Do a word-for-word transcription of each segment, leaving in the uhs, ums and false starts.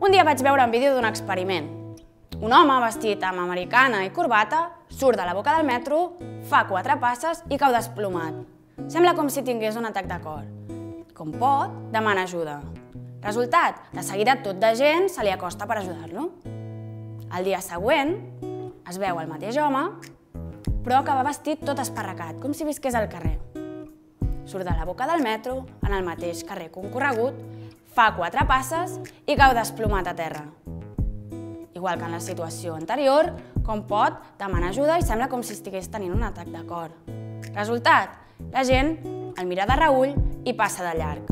Un dia vaig veure un vídeo d'un experiment. Un home vestit amb americana i corbata surt de la boca del metro, fa quatre passes i cau desplomat. Sembla com si tingués un atac de cor. Com pot, demana ajuda. Resultat, de seguida tot de gent se li acosta per ajudar-lo. El dia següent es veu el mateix home, però que va vestit tot esparracat, com si visqués al carrer. Surt de la boca del metro, en el mateix carrer concorregut, fa quatre passes i cau desplomat a terra. Igual que en la situació anterior, com pot, demana ajuda i sembla com si estigués tenint un atac de cor. Resultat, la gent el mira de reüll i passa de llarg.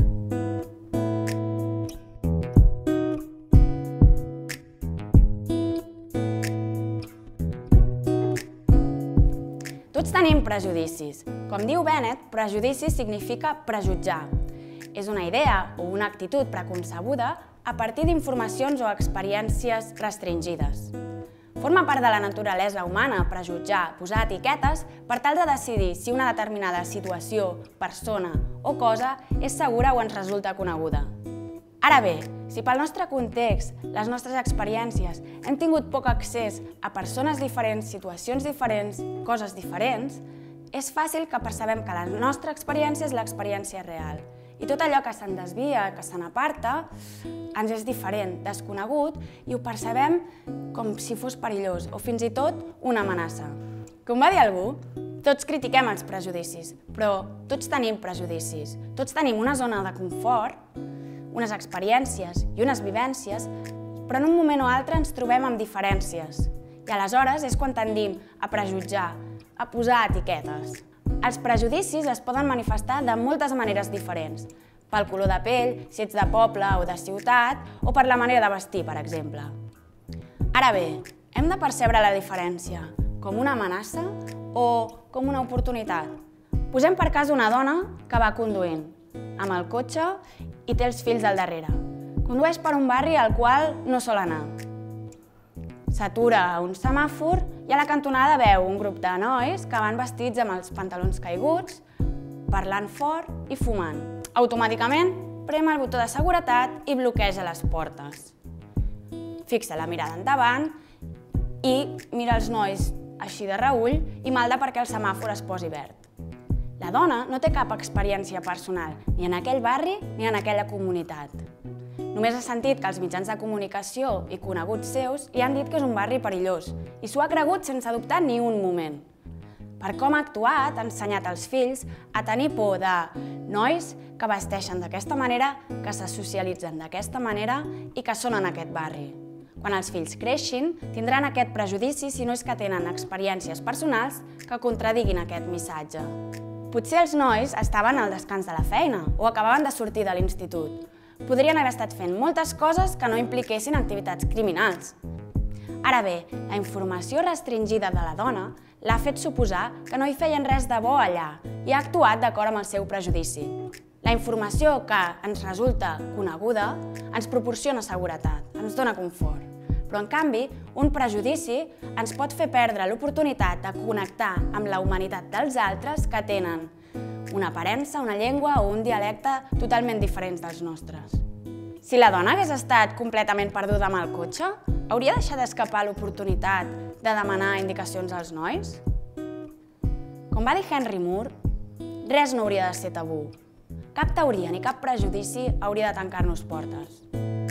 Tots tenim prejudicis. Com diu Bennett, prejudici significa prejutjar. És una idea o una actitud preconcebuda a partir d'informacions o experiències restringides. Forma part de la naturalesa humana prejutjar, posar etiquetes per tal de decidir si una determinada situació, persona o cosa és segura o ens resulta coneguda. Ara bé, si pel nostre context, les nostres experiències, hem tingut poc accés a persones diferents, situacions diferents, coses diferents, és fàcil que percebem que la nostra experiència és l'experiència real. I tot allò que se'n desvia, que se n'aparta, ens és diferent, desconegut, i ho percebem com si fos perillós o fins i tot una amenaça. Com va dir algú, tots critiquem els prejudicis, però tots tenim prejudicis. Tots tenim una zona de confort, unes experiències i unes vivències, però en un moment o altre ens trobem amb diferències. I aleshores és quan tendim a prejutjar, a posar etiquetes. Els prejudicis es poden manifestar de moltes maneres diferents, pel color de pell, si ets de poble o de ciutat, o per la manera de vestir, per exemple. Ara bé, hem de percebre la diferència com una amenaça o com una oportunitat. Posem per cas una dona que va conduint amb el cotxe i té els fills al darrere. Condueix per un barri al qual no sol anar. S'atura a un semàfor i a la cantonada veu un grup de nois que van vestits amb els pantalons caiguts, parlant fort i fumant. Automàticament prem el botó de seguretat i bloqueja les portes. Fixa la mirada endavant i mira els nois així de reüll i malda perquè el semàfor es posi verd. La dona no té cap experiència personal, ni en aquell barri ni en aquella comunitat. Només ha sentit que els mitjans de comunicació i coneguts seus li han dit que és un barri perillós i s'ho ha cregut sense dubtar ni un moment. Per com ha actuat, ha ensenyat als fills a tenir por de nois que vesteixen d'aquesta manera, que se socialitzen d'aquesta manera i que són en aquest barri. Quan els fills creixin, tindran aquest prejudici si no és que tenen experiències personals que contradiguin aquest missatge. Potser els nois estaven al descans de la feina o acabaven de sortir de l'institut. Podrien haver estat fent moltes coses que no impliquessin activitats criminals. Ara bé, la informació restringida de la dona l'ha fet suposar que no hi feien res de bo allà i ha actuat d'acord amb el seu prejudici. La informació que ens resulta coneguda ens proporciona seguretat, ens dona confort. Però, en canvi, un prejudici ens pot fer perdre l'oportunitat de connectar amb la humanitat dels altres que tenen una aparença, una llengua o un dialecte totalment diferents dels nostres. Si la dona hagués estat completament perduda amb el cotxe, hauria deixat d'escapar l'oportunitat de demanar indicacions als nois? Com va dir Henry Moore, res no hauria de ser tabú. Cap teoria ni cap prejudici hauria de tancar-nos portes.